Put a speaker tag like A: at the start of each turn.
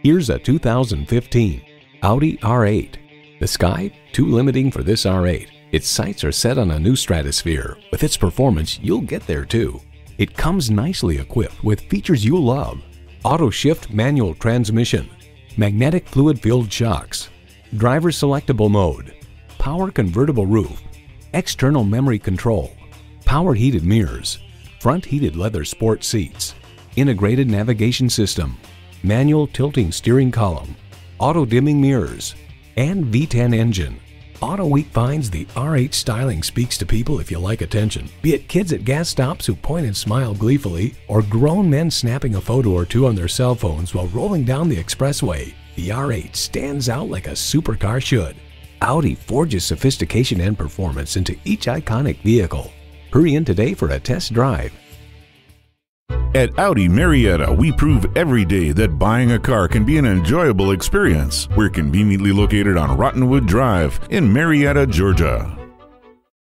A: Here's a 2015 Audi R8. The sky? Too limiting for this R8. Its sights are set on a new stratosphere. With its performance, you'll get there too. It comes nicely equipped with features you love. Auto shift manual transmission, magnetic fluid-filled shocks, driver selectable mode, power convertible roof, external memory control, power heated mirrors, front heated leather sport seats, integrated navigation system, manual tilting steering column, auto dimming mirrors, and V10 engine. Auto Week finds the R8 styling speaks to people if you like attention, be it kids at gas stops who point and smile gleefully, or grown men snapping a photo or two on their cell phones while rolling down the expressway. The R8 stands out like a supercar should. Audi forges sophistication and performance into each iconic vehicle. Hurry in today for a test drive.
B: At Audi Marietta, we prove every day that buying a car can be an enjoyable experience. We're conveniently located on Rottenwood Drive in Marietta, Georgia.